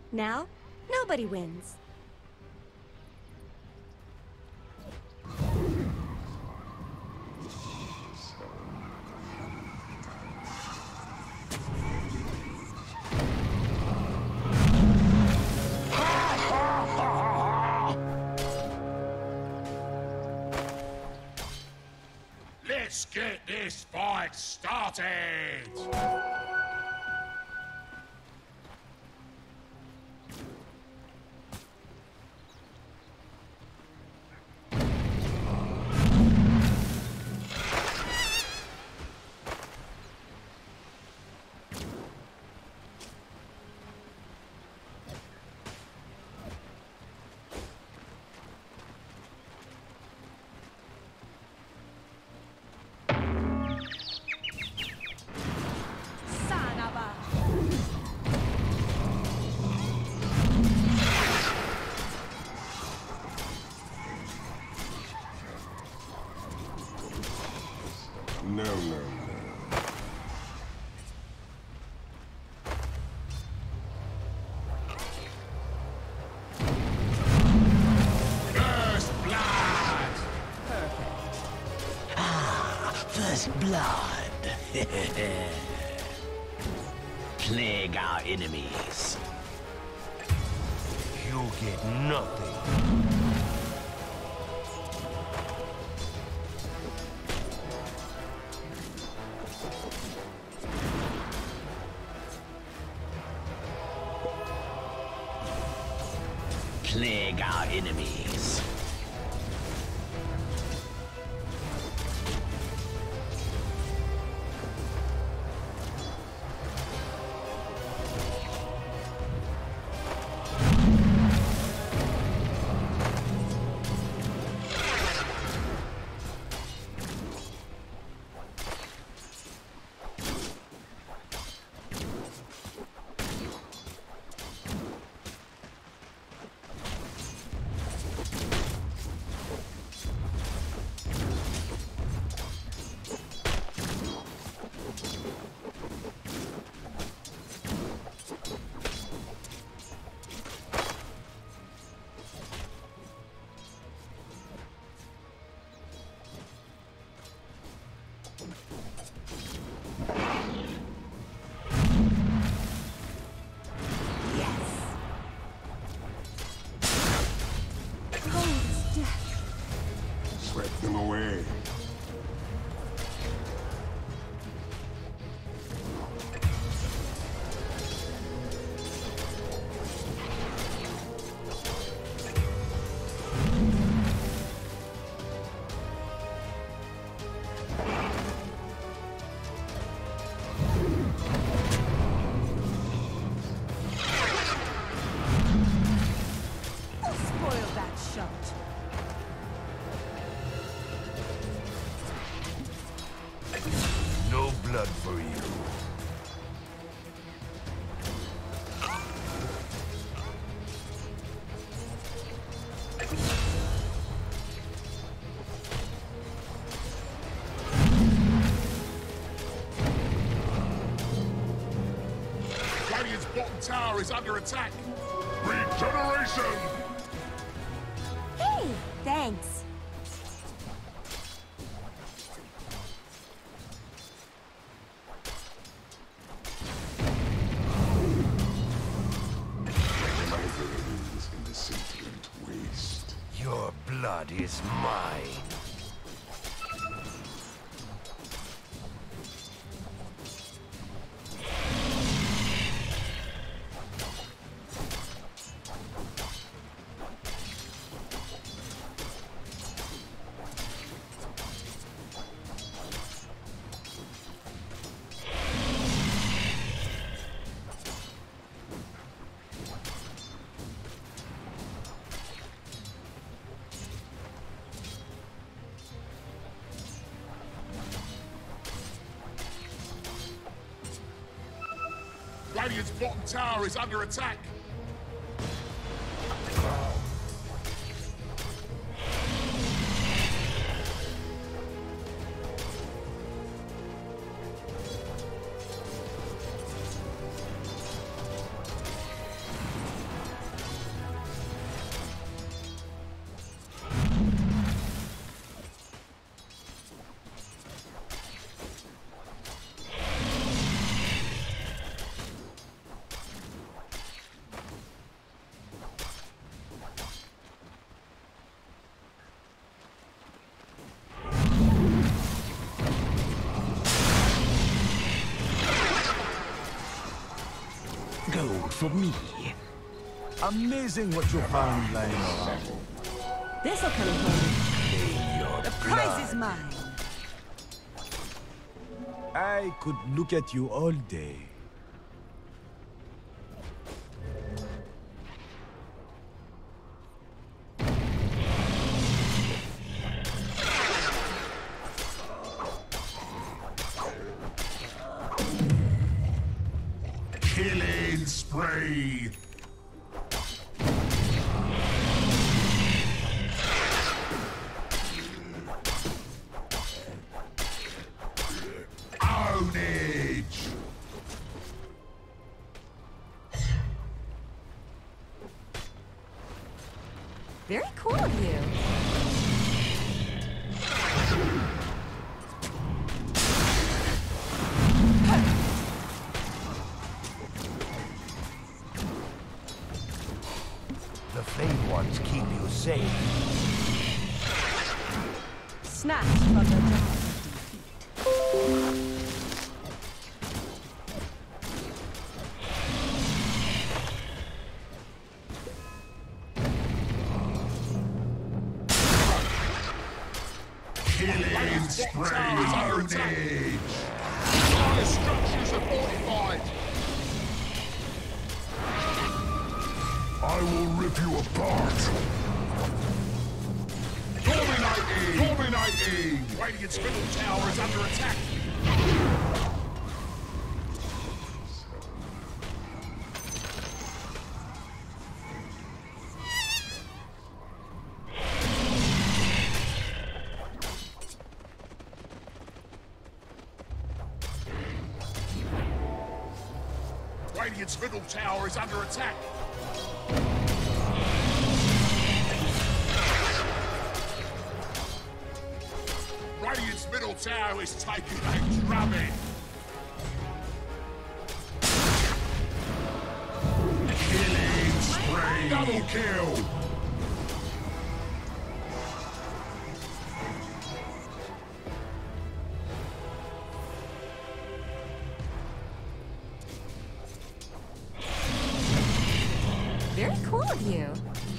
Now, nobody wins. Let's get this fight started! No. First blood! Perfect. First blood. Plague our enemies. You get nothing. Plague our enemies. Swept them away. Spoil that shot. No blood for you. Radiant's bottom tower is under attack! Regeneration! Hey, thanks. My veins in the sentient waste. Your blood is mine. Radiant's bottom tower is under attack! gold for me. Amazing what you found lying around. This'll come in handy. The prize is mine. I could look at you all day. Killing spree. Ownage. Very cool of you. The Flame Ones keep you safe. Snatched from the jaws of defeat. Killing spree. Ownage. Entire structures are fortified. I will rip you apart. Dominating. Dominating. Radiant's middle tower is under attack. Radiant's middle tower is under attack. Radiant's middle tower is taking a drubbing. Killing spree. Double kill. Very cool of you.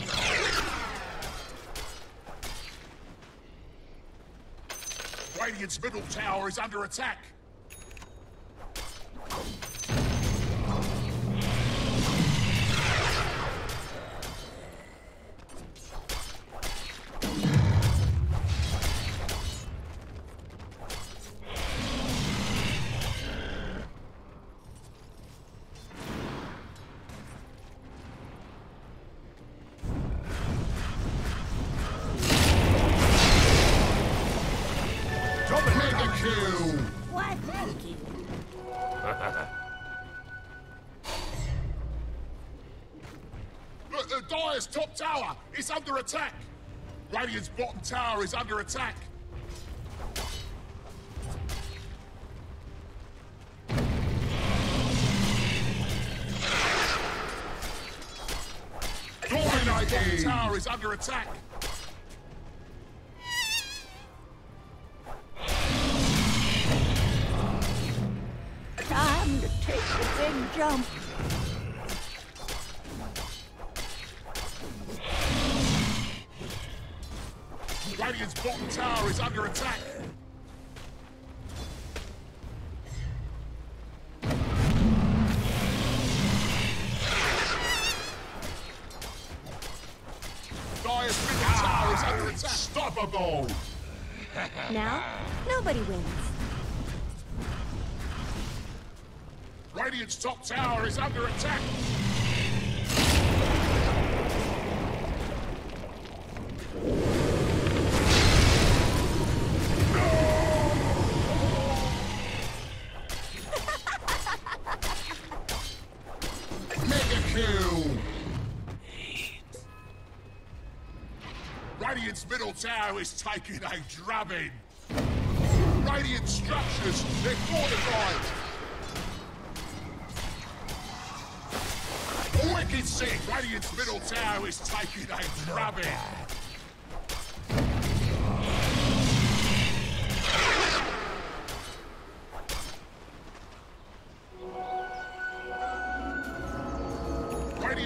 Radiant's middle tower is under attack. Mega kill. Why, thank you. Look, the Dire's top tower is under attack. Radiant's bottom tower is under attack. Dominating. Top tower is under attack. Time to take the big jump. Radiant's bottom tower is under attack. Dire's middle tower is under attack. Unstoppable. Now, nobody wins. Radiant's top tower is under attack. Mega kill. Radiant's middle tower is taking a drubbing. Radiant structures, they're fortified. Wicked sick! Radiant's middle tower is taking a drubbing.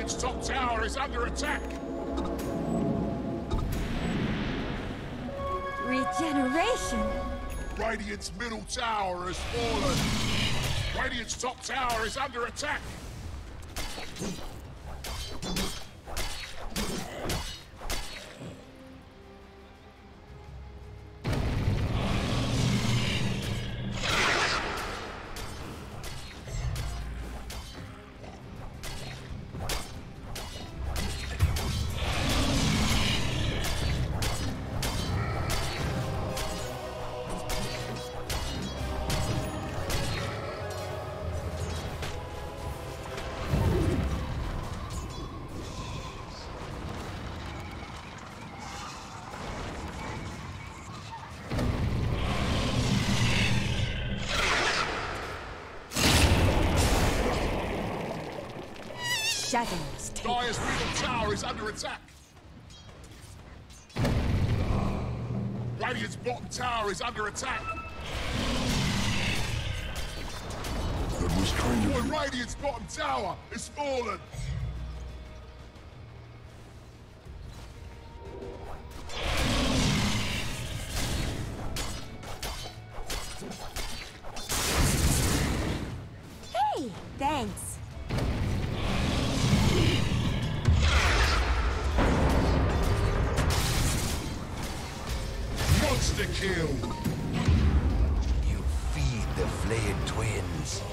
Radiant's top tower is under attack. Regeneration. Radiant's middle tower has fallen. Radiant's top tower is under attack. Shadows take Dire's middle tower is under attack. Radiant's bottom tower is under attack. That was kind of... Boy, Radiant's bottom tower is fallen. Hey, thanks. Monster kill. You feed the flayed twins.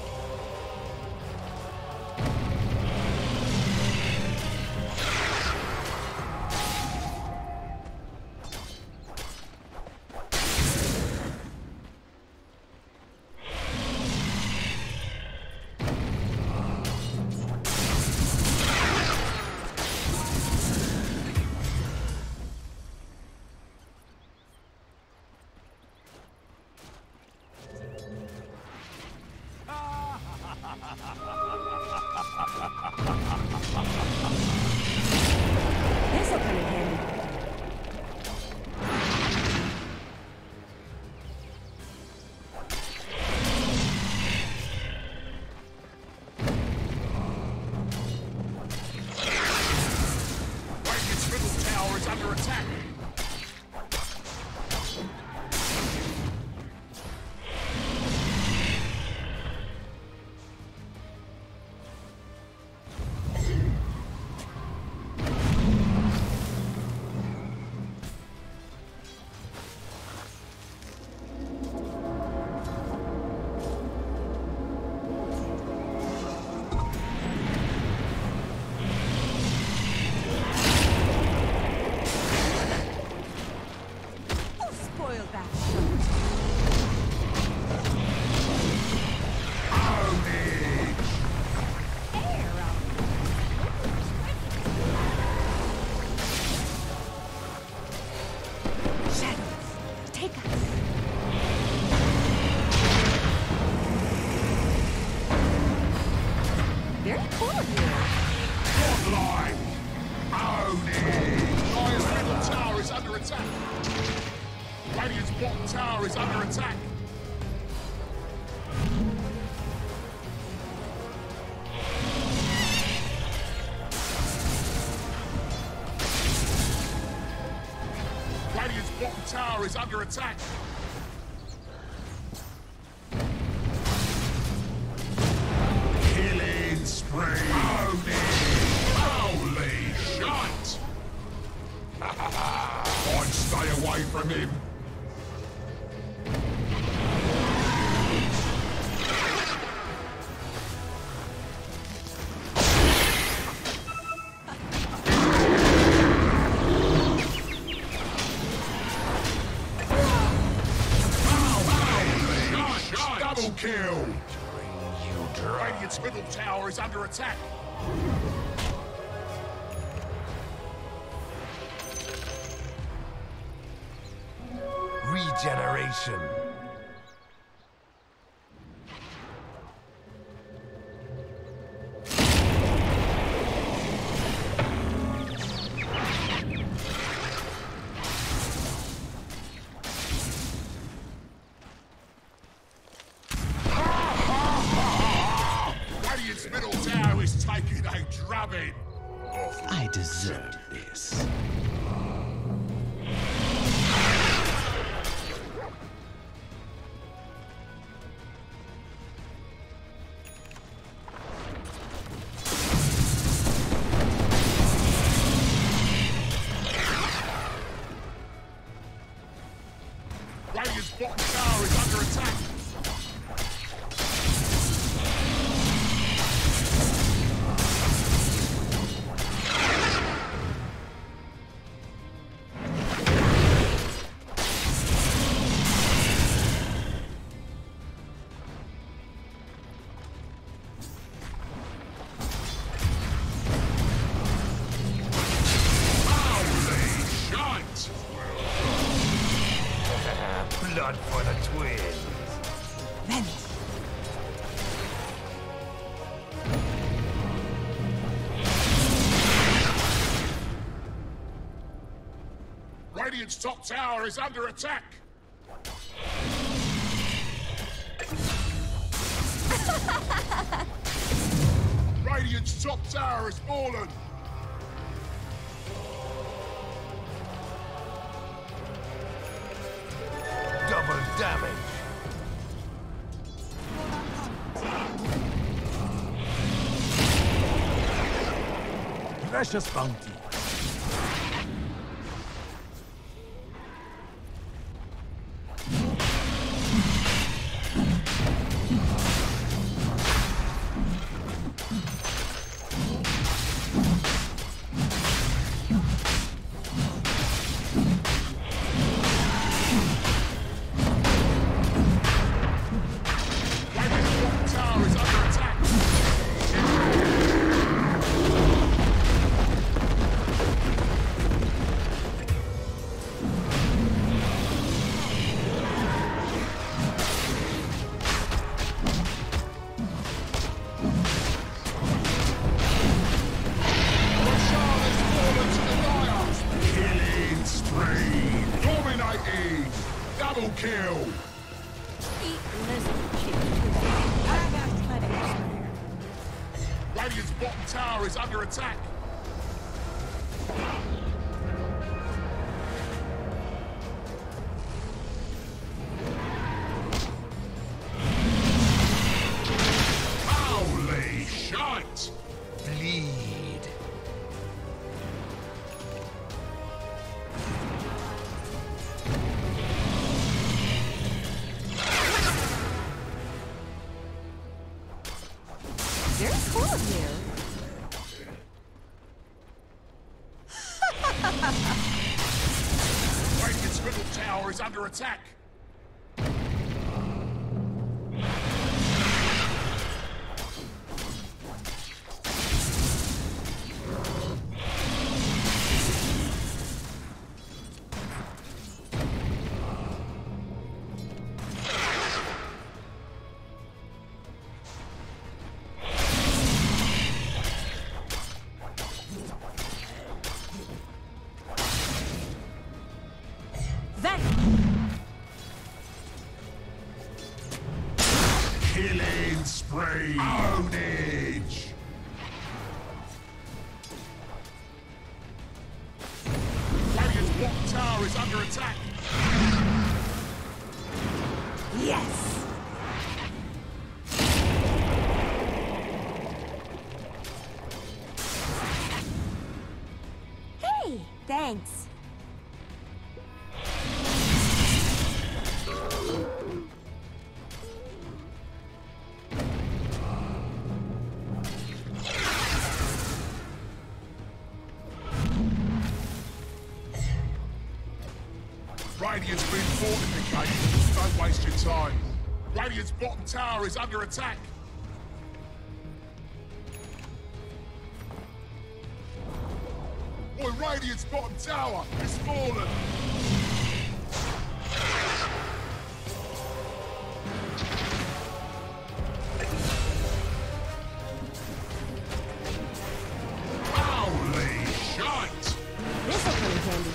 This'll come in handy. Radiant's middle tower is under attack. Who spoiled that? Shadows, take us. Very cool here. Godlike. Own it. Dire's middle tower is under attack. Radiant's bottom tower is under attack. Radiant's bottom tower is under attack. Killing spree. Own it. Holy shit. I'd stay away from him. Double kill! Radiant's middle tower is under attack. Regeneration. Radiant's middle tower is taking a drubbing. I deserve this. Radiant's bottom tower is under attack. Blood for the twins. Venice. Radiant's top tower is under attack. Radiant's top tower has fallen. Double damage. Precious bounty. Double kill! Eat lizard chicken. I got plenty to spare. Radiant's bottom tower is under attack. Holy shite! Bleed. Very cool of you. Radiant's middle tower is under attack. Killing spree! Ownage! Radiant's bottom tower is under attack. Yes! Hey, thanks. Radiant's been fortificated. Don't waste your time. Radiant's bottom tower is under attack. Boy, Radiant's bottom tower is fallen. Holy shite! This'll come in handy.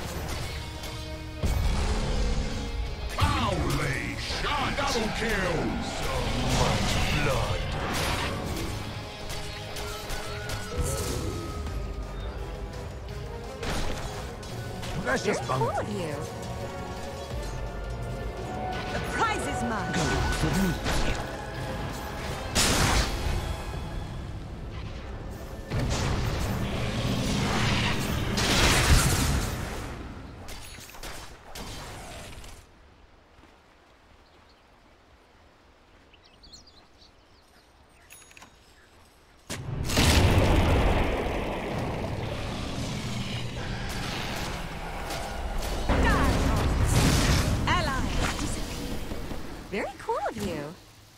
Holy shit! Double kill! So much blood. Let's just Very bunk. cool of you. The prize is mine. Very cool of you.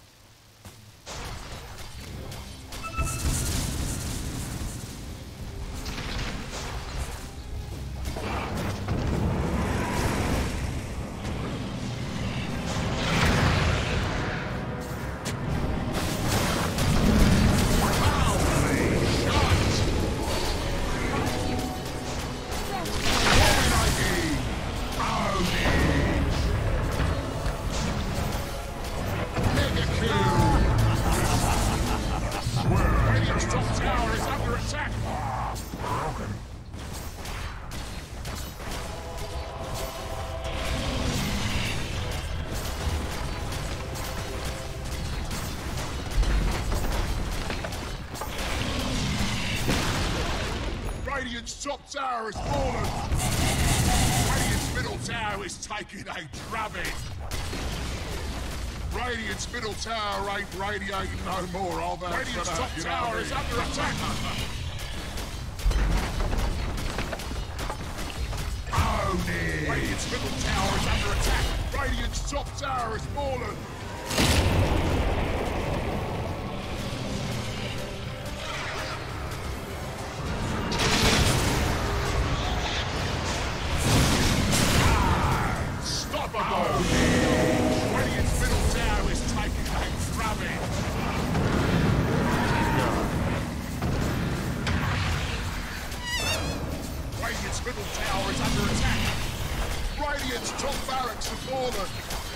Radiant's top tower is fallen. Radiant's middle tower is taking a drubbing. Radiant's middle tower ain't radiating no more, are they? Radiant's top tower is under attack. Radiant's middle tower is under attack. Radiant's top tower is fallen. Radiant's middle tower is taking a drubbing. Radiant's middle tower is under attack. Radiant's top barracks have fallen.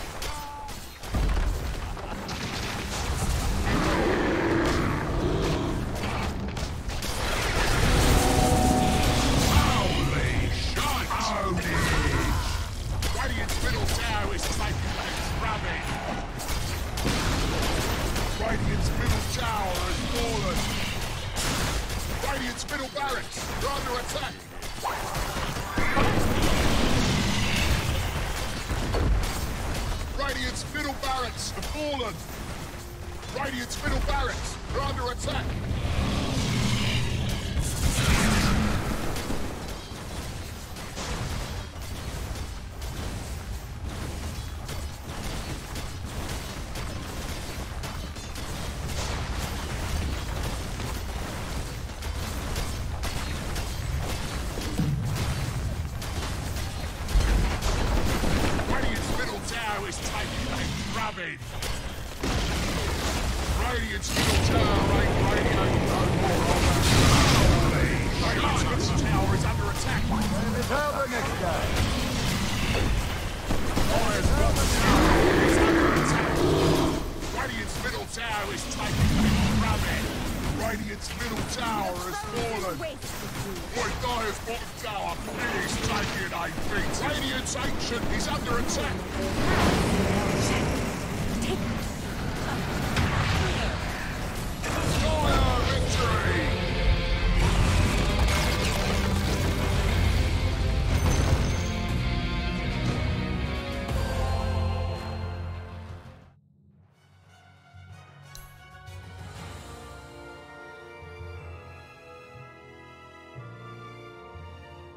Radiant's middle tower is taking a drubbing. Radiant's middle tower has fallen. Radiant's middle barracks are under attack. Radiant's middle barracks have fallen. Radiant's middle barracks are under attack. Is taking a drubbing. Radiant's middle tower ain't radiating no more. Radiant's middle tower is under attack. It's over next guy. Radiant's middle tower is under attack. Radiant's middle tower is taking a drubbing. Radiant's middle tower has fallen. Boy, Dire's bottom tower is taking a beat. Radiant's ancient is under attack.